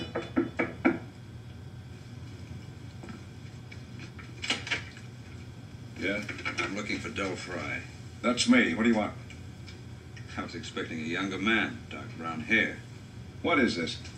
Yeah? I'm looking for Dell Fry. That's me. What do you want? I was expecting a younger man, dark brown hair. What is this?